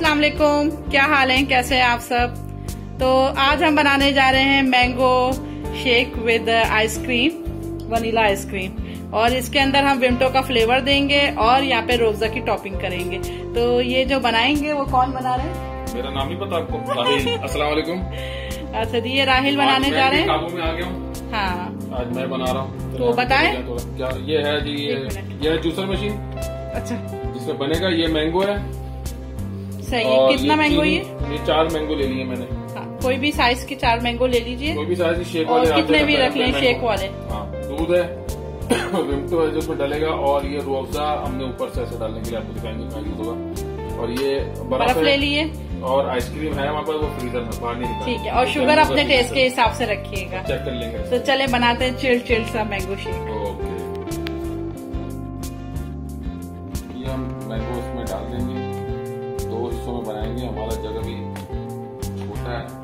अस्सलाम वालेकुम, क्या हाल है, कैसे हैं आप सब। तो आज हम बनाने जा रहे हैं mango shake with ice cream, vanilla ice cream, और इसके अंदर हम विमटो का फ्लेवर देंगे और यहाँ पे रोजा की टॉपिंग करेंगे। तो ये जो बनाएंगे वो कौन बना रहे हैं? मेरा नाम ही पता आपको, राहिल। अस्सलाम वालेकुम। अच्छा जी, ये राहिल बनाने जा रहे हैं। काबू में आ गया हूँ। हाँ, आज मैं बना रहा हूँ। तो बताएं क्या ये है जी? ये है जूसर मशीन। अच्छा, जिसमें बनेगा। ये मैंगो है। सही है। कितना मैंगो? ये 4 मैंगो ले लिए मैंने। हाँ, कोई भी साइज के 4 मैंगो ले लीजिए। कोई भी साइज के शेक वाले, कितने भी रख लें शेक वाले। हाँ, दूध है, विमटो है जो उसमें डलेगा, और ये रूअफ़ज़ा हमने ऊपर से ऐसे डालने के लिए आपको दिखाएंगे क्या यूज होगा। और ये बर्फ ले लिए, और आइसक्रीम है हमारे पास, वो फ्रीजर में बाहर नहीं निकाल। ठीक है, और शुगर अपने टेस्ट के हिसाब से रखिएगा, चेक कर लेंगे। तो चले बनाते हैं चिल्ड सा मैंगो शेक। ओके, ये हम मैंगो इसमें डाल देंगे। 2 हिस्सों में बनाएंगे, हमारा जगह भी छोटा है।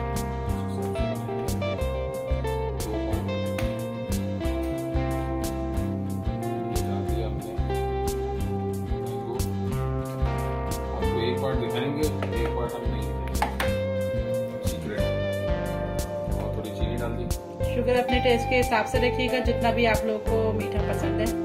एक पार्ट दिखाएंगे, एक पार्ट हम नहीं दिखाएंगे, सीक्रेट। और थोड़ी चीनी डाल दी। शुगर अपने टेस्ट के हिसाब से रखिएगा, जितना भी आप लोग को मीठा पसंद है।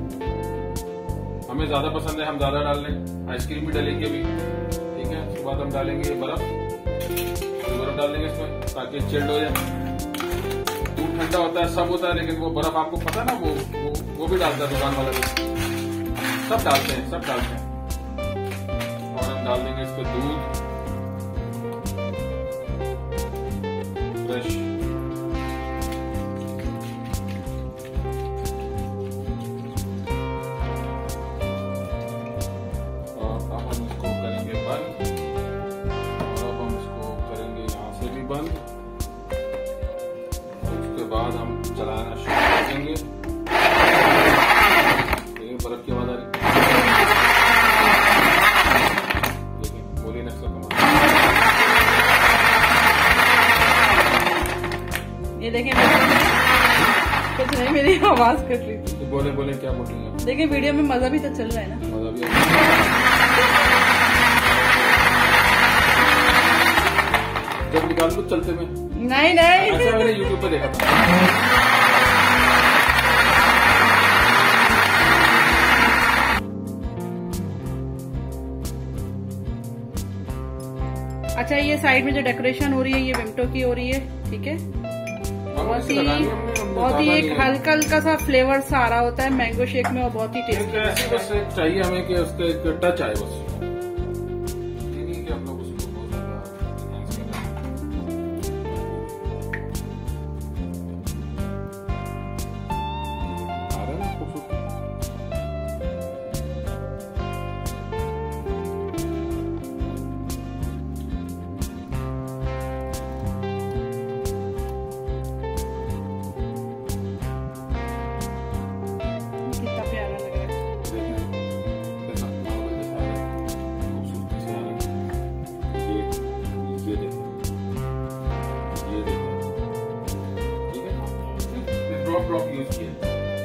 हमें ज्यादा पसंद है, हम ज्यादा डाल लें। आइसक्रीम भी डालेंगे अभी, ठीक है। उसके बाद हम डालेंगे ये बर्फ डाल देंगे इसमें, ताकि चिल्ड हो जाए। दूध ठंडा होता है, सब होता है, लेकिन वो बर्फ आपको पता है ना, वो भी डालता है दुकान वाला भी। सब डालते हैं, सब डालते हैं। और हम डाल देंगे इस पे दूध फ्रेश। और अब हम इसको करेंगे बंद, और अब हम इसको करेंगे यहाँ से भी बंद। उसके बाद हम चलाना शुरू कर देंगे। बर्फ की आवाज आ रही है। ये देखें, कुछ नहीं, मेरी आवाज कट रही थी। तो बोले क्या बोल रही है? देखिए, वीडियो में मजा भी तो चल रहा है ना। मजा भी आ रहा है। जब निकाल लो चलते में। नहीं ऐसा मैंने यूट्यूब पे देखा था। अच्छा, ये साइड में जो डेकोरेशन हो रही है ये विमटो की हो रही है, ठीक है। बहुत ही एक हल्का हल्का सा फ्लेवर सा आ रहा होता है मैंगो शेक में, और बहुत ही टेस्टी। बस चाहिए हमें कि उसका एक टच आए बस। ड्रॉप यूज किया।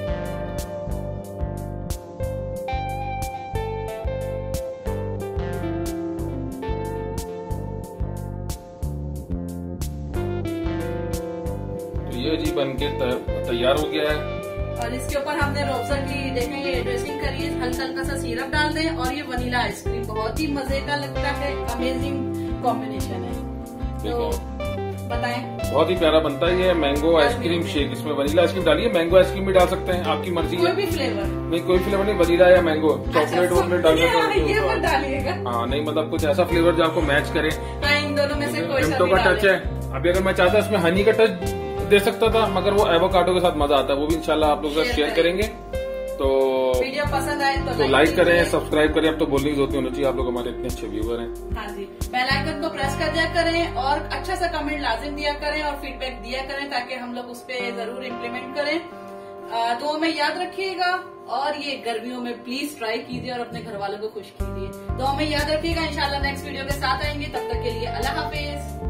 तो ये जी बनके तैयार हो गया है। और इसके ऊपर हमने रोज़ा की देखें ये ड्रेसिंग करी है, हल्का हल्का सा सिरप डाल दें, और ये वनीला आइसक्रीम बहुत ही मजे का लगता है, अमेजिंग कॉम्बिनेशन है। तो बताएं, बहुत ही प्यारा बनता है ये मैंगो आइसक्रीम शेक। इसमें वनीला आइसक्रीम डालिए, मैंगो आइसक्रीम भी डाल सकते हैं, आपकी मर्जी है। कोई भी फ्लेवर नहीं, कोई फ्लेवर नहीं, वनीला या मैंगो। चॉकलेट वॉकलेट डालिए डालिएगा। हाँ, नहीं मतलब कुछ ऐसा फ्लेवर जो आपको मैच करे। इन दोनों में से कोई विमटो का टच है। अभी अगर मैं चाहता इसमें हनी का टच दे सकता था, मगर वो एवोकाडो के साथ मजा आता है। वो भी इंशाल्लाह आप लोग के साथ शेयर करेंगे। तो वीडियो पसंद आए तो लाइक करें, सब्सक्राइब करें। अब तो बोलने की जरूरत नहीं होनी चाहिए, आप लोग हमारे इतने अच्छे व्यूअर हैं। हाँ जी, बेल आइकन को प्रेस कर दिया करें, और अच्छा सा कमेंट लाजिम दिया करें, और फीडबैक दिया करें, ताकि हम लोग उस पर जरूर इम्प्लीमेंट करें। तो हमें याद रखिएगा, और ये गर्मियों में प्लीज ट्राई कीजिए और अपने घर वालों को खुश कीजिए। तो हमें याद रखिएगा, इंशाल्लाह नेक्स्ट वीडियो के साथ आएंगे। तब तक के लिए अल्लाह हाफिज।